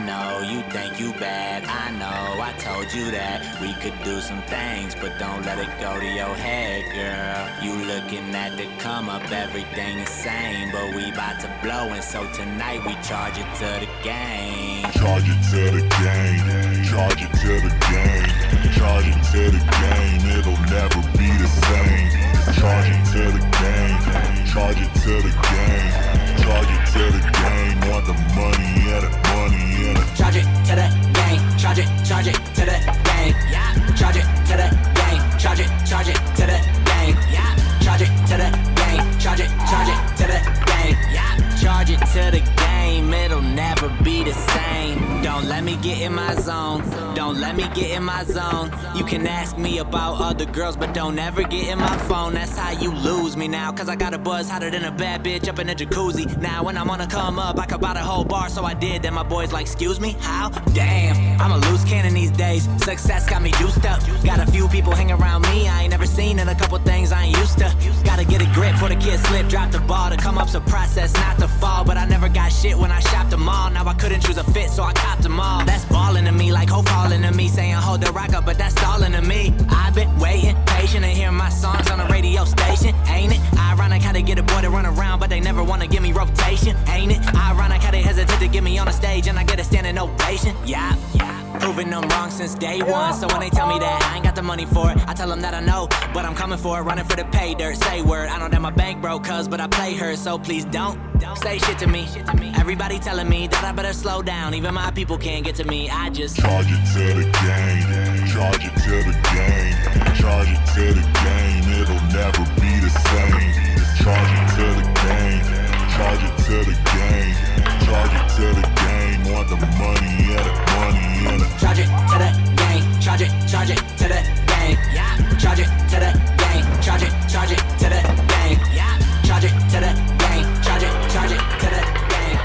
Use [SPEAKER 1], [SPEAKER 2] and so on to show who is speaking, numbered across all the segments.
[SPEAKER 1] know you think you bad, I know I told you that we could do some things, but don't let it go to your head, girl. You looking at the come up, everything the same, but we bout to blow, and so tonight we charge it to the game.
[SPEAKER 2] Charge it to the game, charge it to the game, charge it to the game, it'll never be the same. Charge it to the game, charge it to the game, charge it to the game, want the money and the money and the
[SPEAKER 1] charge it to the game, charge it to the game, yeah. Charge it to the game, charge it to the game, yeah. Charge it to the game, charge it to the game, yeah. Charge it to the game, it'll never be the same. Don't let me get in my zone, don't let me get in my zone. You can ask me about other girls, but don't ever get in my phone. That's how you lose me now, cause I got a buzz hotter than a bad bitch up in a jacuzzi. Now when I'm gonna come up, I could buy the whole bar, so I did. Then my boys like, excuse me, how? Damn, I'm a loose cannon these days. Success got me juiced up. Got a few people hang around me I ain't never seen, and a couple things I ain't used to. Gotta get a grip for the kid slip, drop the ball. To come up's a process, not to fall. But I never got shit when I shopped them all. Now I couldn't choose a fit, so I copped them all. That's ballin' to me, like Hope calling to me, saying hold the rock up, but that's stalling to me. I've been waiting, patient, and hearing my songs on the radio station. Ain't it ironic how they get a boy to run around, but they never wanna give me rotation? Ain't it ironic how they hesitate to get me on the stage and I get a standing ovation? Yeah, proving them wrong since day one. So when they tell me that I ain't got the money for it, I tell them that I know, but I'm coming for it, running for the pay dirt. Say word, I know that my bank broke, cuz, but I play her, so please don't say shit to me. Everybody telling me that I better slow down, even my people can't get to me. I just
[SPEAKER 2] charge it to the game, charge it to the game, charge it to the game, it'll never be the same. Charge it to the game, charge it to the game, charge it to the game, want the money and the money and the
[SPEAKER 1] charge it to the game, charge it to the game, yeah. Charge it to the game, charge it to the game, yeah. Charge it to the game, charge it to the game,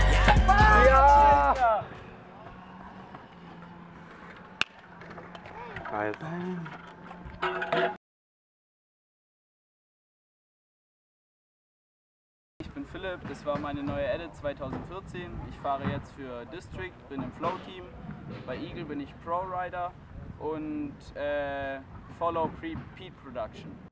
[SPEAKER 1] yeah.
[SPEAKER 3] Ich bin Philipp, das war meine neue Edit 2014. Ich fahre jetzt für District, bin im Flow-Team. Bei Eagle bin ich Pro-Rider und Follow Pete Production.